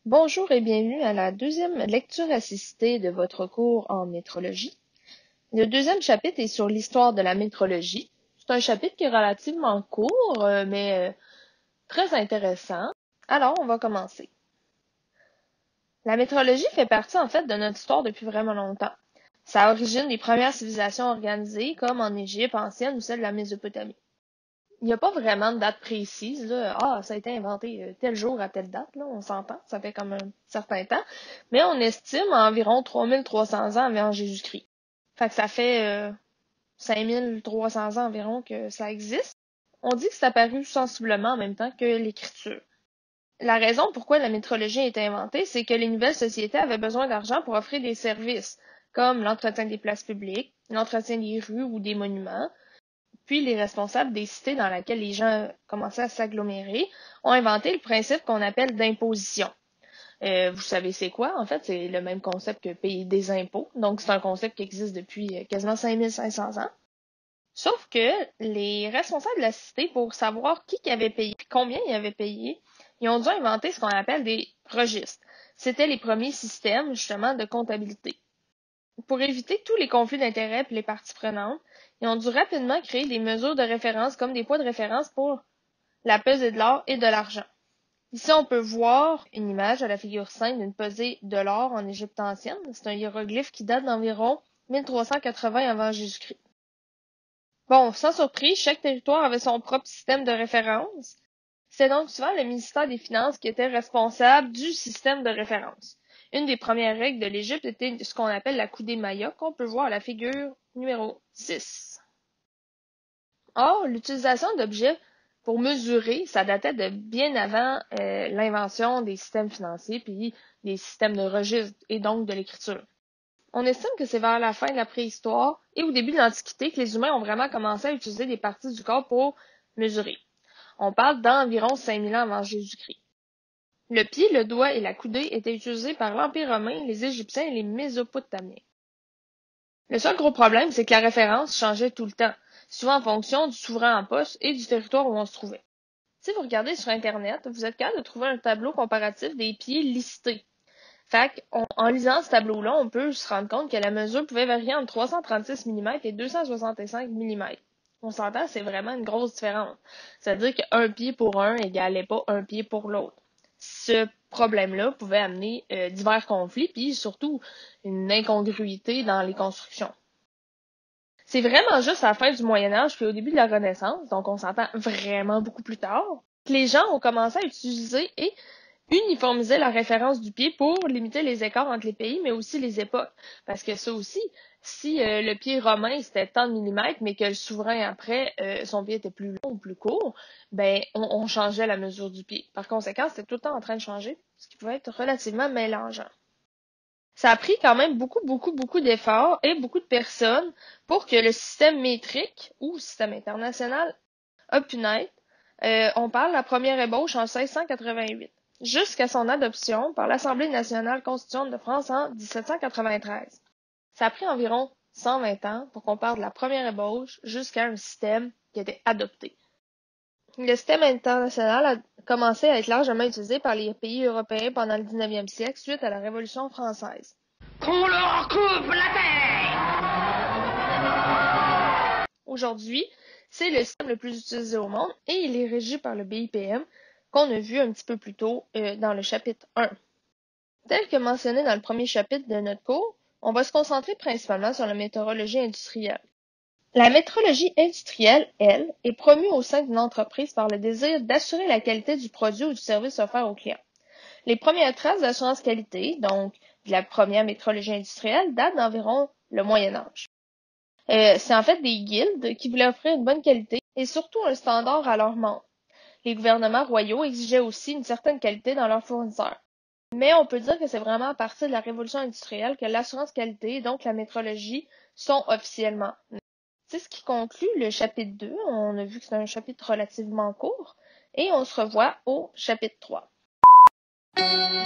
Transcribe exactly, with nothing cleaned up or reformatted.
Bonjour et bienvenue à la deuxième lecture assistée de votre cours en métrologie. Le deuxième chapitre est sur l'histoire de la métrologie. C'est un chapitre qui est relativement court, euh, mais euh, très intéressant. Alors, on va commencer. La métrologie fait partie en fait de notre histoire depuis vraiment longtemps. Ça origine des premières civilisations organisées, comme en Égypte ancienne ou celle de la Mésopotamie. Il n'y a pas vraiment de date précise, là. Ah, ça a été inventé tel jour à telle date, là, on s'entend, ça fait comme un certain temps, mais on estime à environ trois mille trois cents ans avant Jésus-Christ. Fait que ça fait euh, cinq mille trois cents ans environ que ça existe. On dit que c'est apparu sensiblement en même temps que l'écriture. La raison pourquoi la métrologie a été inventée, c'est que les nouvelles sociétés avaient besoin d'argent pour offrir des services, comme l'entretien des places publiques, l'entretien des rues ou des monuments. Puis les responsables des cités dans lesquelles les gens commençaient à s'agglomérer ont inventé le principe qu'on appelle d'imposition. Euh, vous savez c'est quoi? En fait, c'est le même concept que payer des impôts. Donc, c'est un concept qui existe depuis quasiment cinq mille cinq cents ans. Sauf que les responsables de la cité, pour savoir qui qui avait payé et combien ils avaient payé, ils ont dû inventer ce qu'on appelle des registres. C'était les premiers systèmes, justement, de comptabilité. Pour éviter tous les conflits d'intérêts et les parties prenantes, ils ont dû rapidement créer des mesures de référence comme des poids de référence pour la pesée de l'or et de l'argent. Ici, on peut voir une image à la figure cinq d'une pesée de l'or en Égypte ancienne. C'est un hiéroglyphe qui date d'environ mille trois cent quatre-vingts avant Jésus-Christ. Bon, sans surprise, chaque territoire avait son propre système de référence. C'est donc souvent le ministère des Finances qui était responsable du système de référence. Une des premières règles de l'Égypte était ce qu'on appelle la coudée Maya, qu'on peut voir à la figure numéro six. Or, l'utilisation d'objets pour mesurer, ça datait de bien avant euh, l'invention des systèmes financiers puis des systèmes de registre et donc de l'écriture. On estime que c'est vers la fin de la préhistoire et au début de l'Antiquité que les humains ont vraiment commencé à utiliser des parties du corps pour mesurer. On parle d'environ cinq mille ans avant Jésus-Christ. Le pied, le doigt et la coudée étaient utilisés par l'Empire romain, les Égyptiens et les Mésopotamiens. Le seul gros problème, c'est que la référence changeait tout le temps, souvent en fonction du souverain en poste et du territoire où on se trouvait. Si vous regardez sur Internet, vous êtes capable de trouver un tableau comparatif des pieds listés. Fait qu'en en lisant ce tableau-là, on peut se rendre compte que la mesure pouvait varier entre trois cent trente-six millimètres et deux cent soixante-cinq millimètres. On s'entend, c'est vraiment une grosse différence. C'est-à-dire qu'un pied pour un égalait pas un pied pour l'autre. Ce problème-là pouvait amener euh, divers conflits, puis surtout une incongruité dans les constructions. C'est vraiment juste à la fin du Moyen Âge puis au début de la Renaissance, donc on s'entend vraiment beaucoup plus tard, que les gens ont commencé à utiliser et uniformiser la référence du pied pour limiter les écarts entre les pays, mais aussi les époques. Parce que ça aussi, si euh, le pied romain c'était tant de millimètres, mais que le souverain après, euh, son pied était plus long ou plus court, ben on, on changeait la mesure du pied. Par conséquent, c'était tout le temps en train de changer, ce qui pouvait être relativement mélangeant. Ça a pris quand même beaucoup, beaucoup, beaucoup d'efforts et beaucoup de personnes pour que le système métrique ou système international a pu naître. Euh, on parle de la première ébauche en seize cent quatre-vingt-huit, jusqu'à son adoption par l'Assemblée nationale constituante de France en dix-sept cent quatre-vingt-treize. Ça a pris environ cent vingt ans pour qu'on parle de la première ébauche jusqu'à un système qui était adopté. Le système international a commencé à être largement utilisé par les pays européens pendant le dix-neuvième siècle suite à la Révolution française. Qu'on leur coupe la tête! Aujourd'hui, c'est le système le plus utilisé au monde et il est régi par le B I P M qu'on a vu un petit peu plus tôt euh, dans le chapitre un. Tel que mentionné dans le premier chapitre de notre cours, on va se concentrer principalement sur la météorologie industrielle. La métrologie industrielle, elle, est promue au sein d'une entreprise par le désir d'assurer la qualité du produit ou du service offert aux clients. Les premières traces d'assurance qualité, donc de la première métrologie industrielle, datent d'environ le Moyen Âge. Euh, c'est en fait des guildes qui voulaient offrir une bonne qualité et surtout un standard à leurs membres. Les gouvernements royaux exigeaient aussi une certaine qualité dans leurs fournisseurs. Mais on peut dire que c'est vraiment à partir de la révolution industrielle que l'assurance qualité, donc la métrologie, sont officiellement nées. C'est ce qui conclut le chapitre deux. On a vu que c'est un chapitre relativement court et on se revoit au chapitre trois.